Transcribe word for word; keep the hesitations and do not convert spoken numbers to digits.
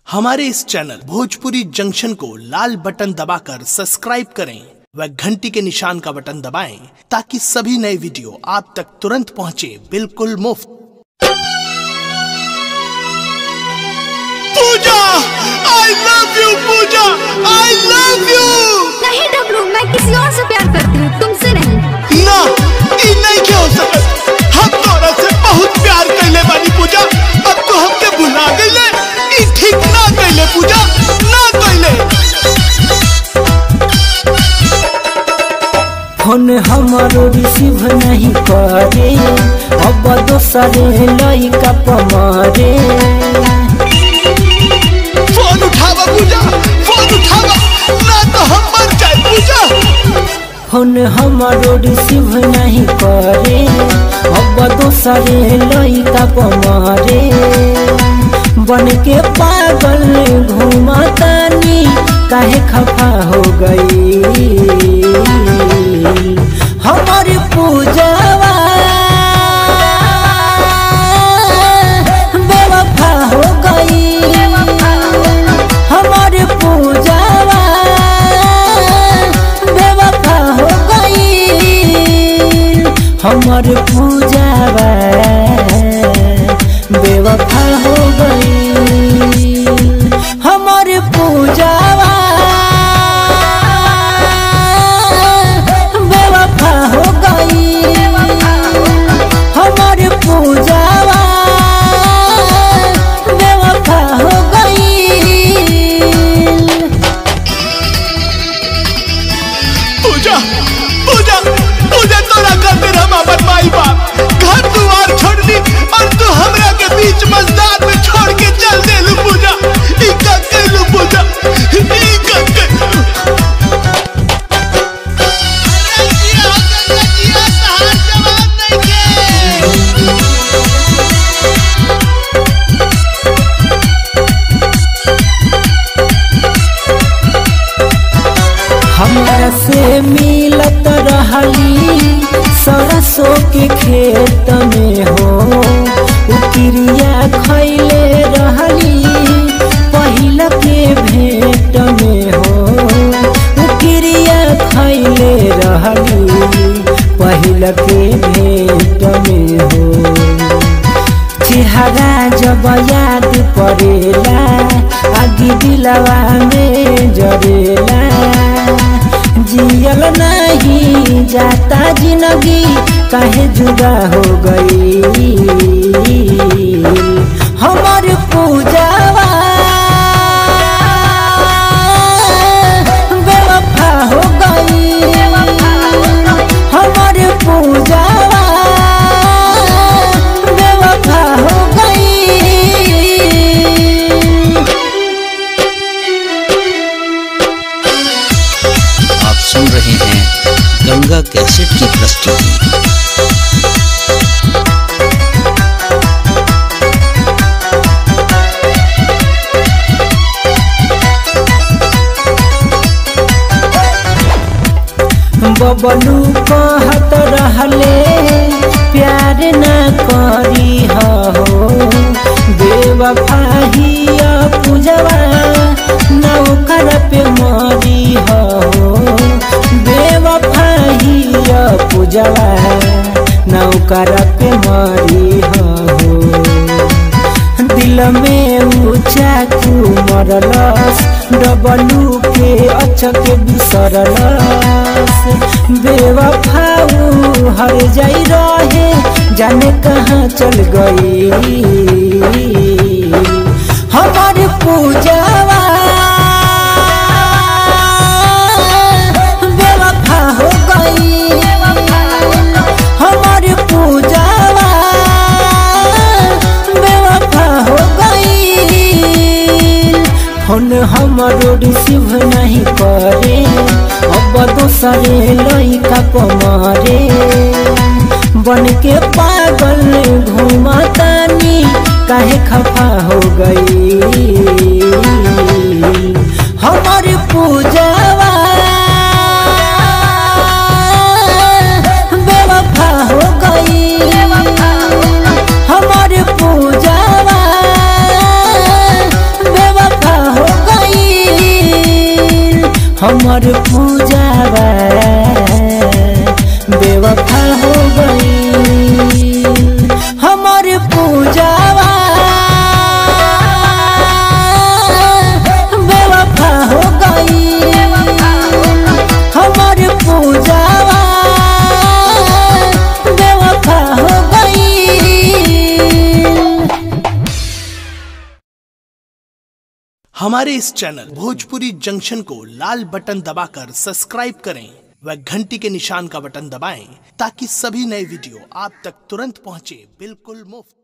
हमारे इस channel Bhojpuri junction को लाल button दबाकर सब्सक्राइब करें व घंटी के निशान का बटन दबाएं ताकि सभी नए वीडियो आप तक तुरंत पहुंचे बिल्कुल मुफ्त। पूजा, I love you Puja, I love you। नहीं डब्लू, मैं किसी और से प्यार करती हूँ, तुमसे नहीं। ना, ये नहीं क्या हो सकता। हम तोरा से बहुत प्यार करले बानी पूजा, अब तो हमके भुला गईले। ये ठीक ना कइले पूजा, ना कइले। फोन हमारो रिसीव नहीं करे, अब दोसरे लइका पमारे। फोन उठावा पूजा, फोन उठावा, ना तो हम मर जाए पूजा। फोन हमारो रिसीव नहीं करे, अब दोसरे लइका पमारे। बन के पागल घूमतानी, काहे खफा हो गई हमारी पूजावा, बेवफा हो गई हमारी पूजावा, बेवफा हो गई हमारी पूजावा, बेवफा हो गई हमारी पूजावा, बेवफा हो गई हमारी पूजावा, बेवफा हो गई। पूजा, पूजा, पूजा तोरा खातिर हम अपन माई बाप घर दुआर छोड़ली और तू हमरा के बीच मझधार में छोड़ के चल देलू पूजा। ई का कहलू पूजा, ई का कहलू। हमरा से मिलत रहली सरसों के खेत में हो, उकिरिया खैले रहली पहिल के भेंट में हो, उकिरिया खैले रहली पहिल के भेंट में हो। चेहरा जब याद पड़ेला, आगे दिलवा में जरेला, जियल नहीं जाता जिंदगी, काहे जुदा हो गई हमारी पूजावा, बेवफा हो गई हमारी पूजावा, बेवफा हो गई। आप सुन रहे हैं गंगा कैसेट की प्रस्तुति। बबलू कहत रहले प्यार न करी हो, बेवफा हिया पूजवा नौकर पे मरी हो, बेवफा हिया पूजवा नौकर पे मरी हो। दिल में ऊंचा तू मरलस, डबलू के अचक बिसरलस, बेवफा हर जाई रहे जाने कहाँ चल गई हमारी पूजावा, बेवफा हो गई हमारी पूजावा, बेवफा हो गई। फोन हमारो रिसीव नहीं करे, अब दोसरे लइका पमारे। बन के पागल घूमतानी, काहे खफा हो गई हमारी पूजावा, बेवफा हो गई हमारी पूजावा, बेवफा हमर पूजावा बेवफा हो गई, हमर पूजावा बेवफा हो गई, हमर पूजावा बेवफा हो गई। हमारे इस चैनल भोजपुरी जंक्शन को लाल बटन दबाकर सब्सक्राइब करें व घंटी के निशान का बटन दबाएं ताकि सभी नए वीडियो आप तक तुरंत पहुंचे बिल्कुल मुफ्त।